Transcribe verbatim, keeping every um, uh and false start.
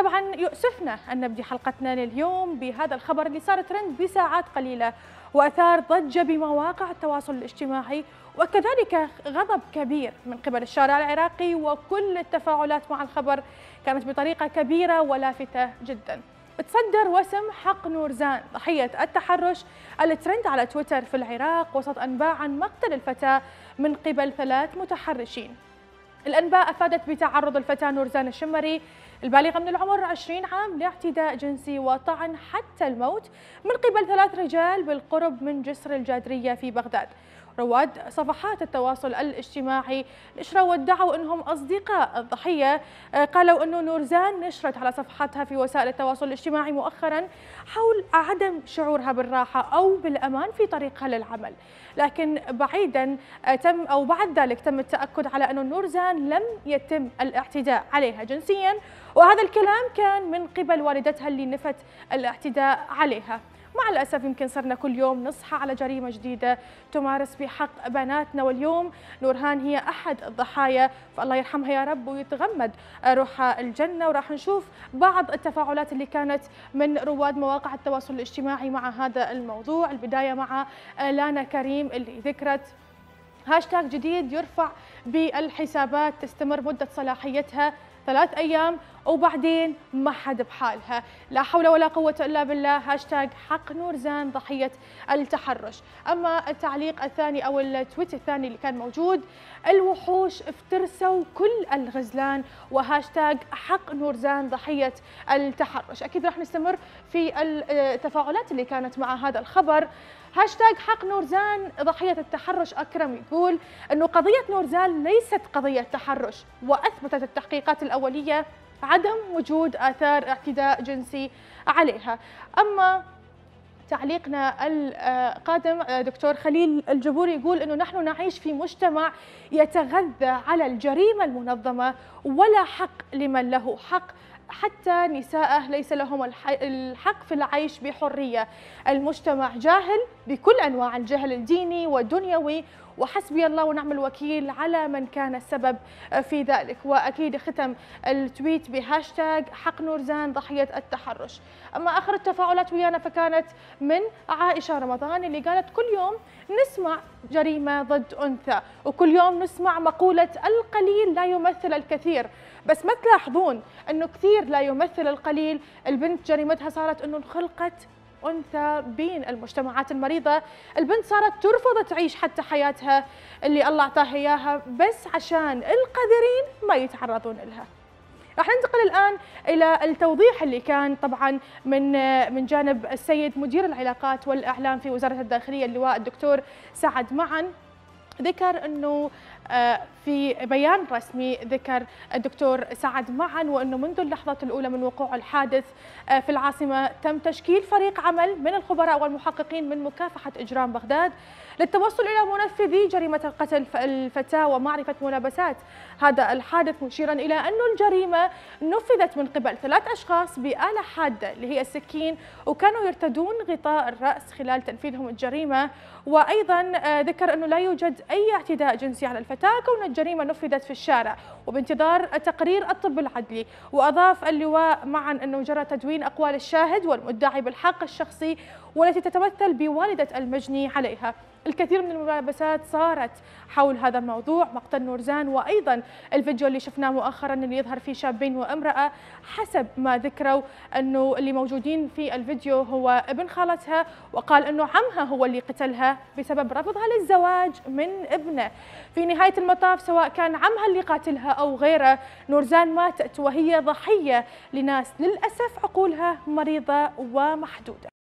طبعا يؤسفنا أن نبدي حلقتنا لليوم بهذا الخبر اللي صار ترند بساعات قليلة وأثار ضجة بمواقع التواصل الاجتماعي وكذلك غضب كبير من قبل الشارع العراقي، وكل التفاعلات مع الخبر كانت بطريقة كبيرة ولافتة جدا. تصدر وسم حق نورزان ضحية التحرش الترند على تويتر في العراق وسط أنباء عن مقتل الفتاة من قبل ثلاث متحرشين. الأنباء أفادت بتعرض الفتاة نورزان الشمري البالغة من العمر عشرين عام لاعتداء جنسي وطعن حتى الموت من قبل ثلاث رجال بالقرب من جسر الجادرية في بغداد. رواد صفحات التواصل الاجتماعي نشروا وادعوا أنهم أصدقاء الضحية، قالوا أنه نورزان نشرت على صفحتها في وسائل التواصل الاجتماعي مؤخرا حول عدم شعورها بالراحة أو بالأمان في طريقها للعمل، لكن بعيدا تم أو بعد ذلك تم التأكد على أن نورزان لم يتم الاعتداء عليها جنسيا، وهذا الكلام كان من قبل والدتها اللي نفت الاعتداء عليها. مع الأسف يمكن صرنا كل يوم نصحى على جريمة جديدة تمارس بحق بناتنا، واليوم نورهان هي أحد الضحايا، فالله يرحمها يا رب ويتغمد روحها الجنة. وراح نشوف بعض التفاعلات اللي كانت من رواد مواقع التواصل الاجتماعي مع هذا الموضوع. البداية مع لانا كريم اللي ذكرت هاشتاج جديد يرفع بالحسابات تستمر مدة صلاحيتها ثلاث أيام وبعدين ما حد بحالها، لا حول ولا قوة إلا بالله، هاشتاج حق نورزان ضحية التحرش. أما التعليق الثاني أو التويت الثاني اللي كان موجود، الوحوش افترسوا كل الغزلان وهاشتاج حق نورزان ضحية التحرش. أكيد راح نستمر في التفاعلات اللي كانت مع هذا الخبر. هاشتاج حق نورزان ضحية التحرش أكرم يقول أنه قضية نورزان ليست قضية تحرش، وأثبتت التحقيقات الأولية عدم وجود آثار اعتداء جنسي عليها. أما تعليقنا القادم دكتور خليل الجبوري يقول أنه نحن نعيش في مجتمع يتغذى على الجريمة المنظمة ولا حق لمن له حق، حتى نساءه ليس لهم الحق في العيش بحرية. المجتمع جاهل بكل أنواع الجهل الديني والدنيوي، وحسبي الله ونعم الوكيل على من كان السبب في ذلك. وأكيد ختم التويت بهاشتاج حق نورزان ضحية التحرش. أما آخر التفاعلات ويانا فكانت من عائشة رمضان اللي قالت كل يوم نسمع جريمة ضد أنثى، وكل يوم نسمع مقولة القليل لا يمثل الكثير، بس ما تلاحظون أنه كثير لا يمثل القليل. البنت جريمتها صارت أنه انخلقت أنثى بين المجتمعات المريضة، البنت صارت ترفض تعيش حتى حياتها اللي الله أعطاها إياها بس عشان القادرين ما يتعرضون لها. راح ننتقل الآن إلى التوضيح اللي كان طبعا من من جانب السيد مدير العلاقات والإعلام في وزارة الداخلية اللواء الدكتور سعد معن. ذكر أنه في بيان رسمي ذكر الدكتور سعد معن وأنه منذ اللحظة الأولى من وقوع الحادث في العاصمة تم تشكيل فريق عمل من الخبراء والمحققين من مكافحة إجرام بغداد للتوصل إلى منفذي جريمة قتل الفتاة ومعرفة ملابسات هذا الحادث، مشيرا إلى أن الجريمة نفذت من قبل ثلاث أشخاص بآلة حادة اللي هي السكين، وكانوا يرتدون غطاء الرأس خلال تنفيذهم الجريمة. وأيضا ذكر أنه لا يوجد أي اعتداء جنسي على الفتاة كون الجريمة نفذت في الشارع وبانتظار تقرير الطب العدلي. وأضاف اللواء معا أنه جرى تدوين أقوال الشاهد والمدعي بالحق الشخصي والتي تتمثل بوالدة المجني عليها. الكثير من الملابسات صارت حول هذا الموضوع مقتل نورزان، وأيضا الفيديو اللي شفناه مؤخرا اللي يظهر فيه شابين وامرأة، حسب ما ذكروا أنه اللي موجودين في الفيديو هو ابن خالتها، وقال أنه عمها هو اللي قتلها بسبب رفضها للزواج من ابنه. في نهاية المطاف سواء كان عمها اللي قاتلها أو غيره، نورزان ماتت وهي ضحية لناس للأسف عقولها مريضة ومحدودة.